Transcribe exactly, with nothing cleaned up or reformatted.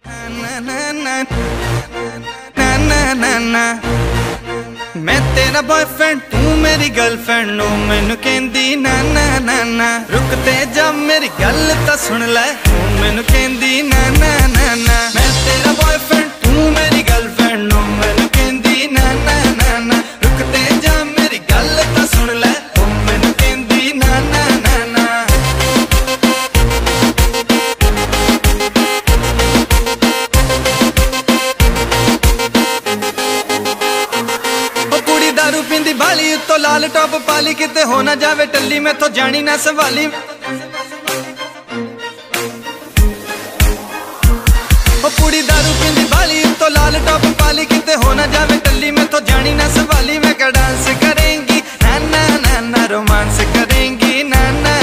मैं तेरा बॉयफ्रेंड तू मेरी गर्लफ्रेंड ओ मैनू कहंदी ना ना ना ना रुकते जा मेरी गल तां सुन ले तू मैनू कहंदी ना ना ना ना मैं तेरा बॉयफ्रेंड तू मेरी गर्लफ्रेंड ओ मैनू कहंदी ना ना ना ना रुकते जा मेरी गल तां सुन ले तू मैनू कहंदी ना ना ना ना दारू पींदी बाली उत्तो लाल टॉप पाली किते हो ना जावे टल्ली मैं तो जानी ना सवाली ओ कुड़ी दारू पींदी बाली उत्तो लाल टॉप पाली किते हो ना जावे टल्ली मैं तो जानी ना सवाली मैं क्या डांस करेंगी ना ना ना ना रोमांस करेंगी ना ना